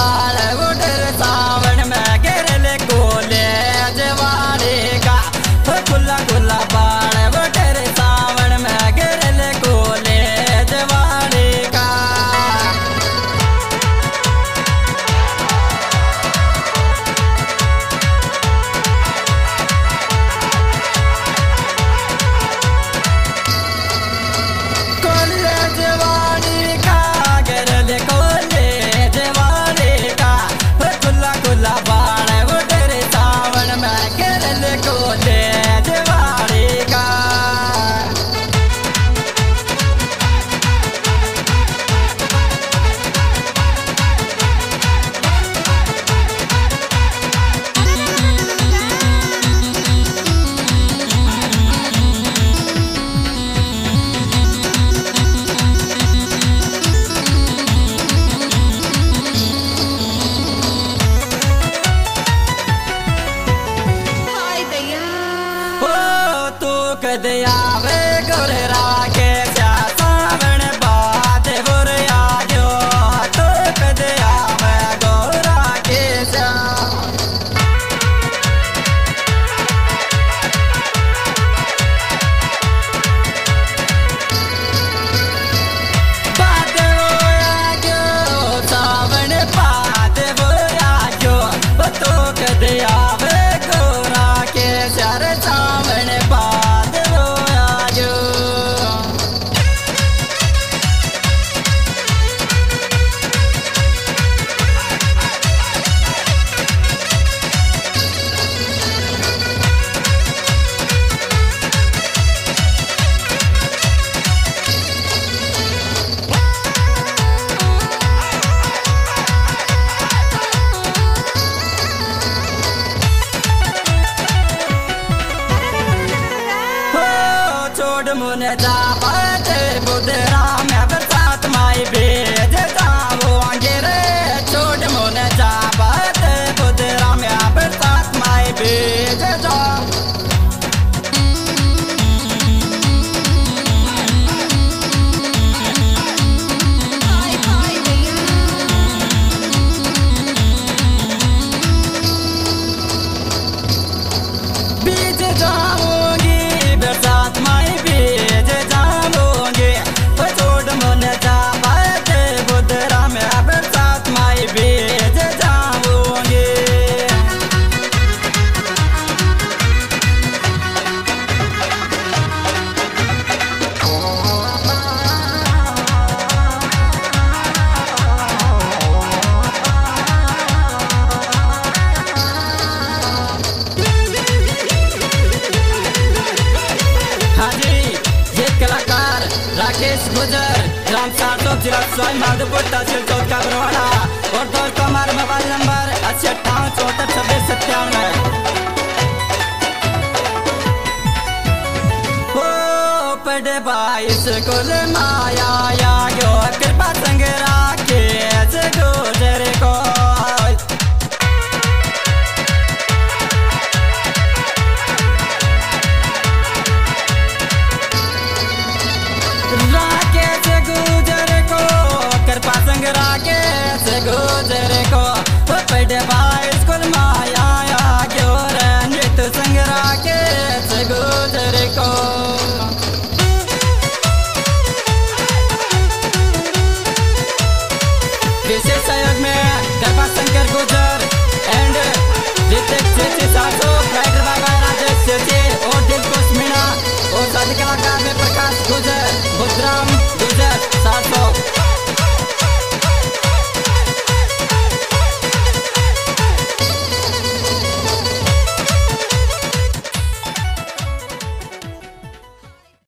बाल उधर सावन में गिरले कोले जवाड़े का खुला खुला बाल उधर सावन में गिरले कोले जवाड़े का। कदया वे गोरा के सावन बाद बुर आयो तो कदया वे गोरा के बाद आयो सावन बाद बुर आयो तो कदया वे गोरा के सावन बाद मुने जाबत बुदरा में बरसात माई भेज जाओ आगे रे छोड़ मुने जाबत बुदरा में बरसात माई भेज जाओ। बीज जाऊंगी बरसात माई भेज जाऊंगी छोड़ मन जाबत बुदरा में बरसात माई भेज जाऊंगी। राकेश गुजर ग्राम सार्थक जिला स्वयं माधोपुर तहसील चौथ का बरवाड़ा और दोस्त का हमारा मोबाइल नंबर 8858642697। ओ पढ़े भाई स्कूल माया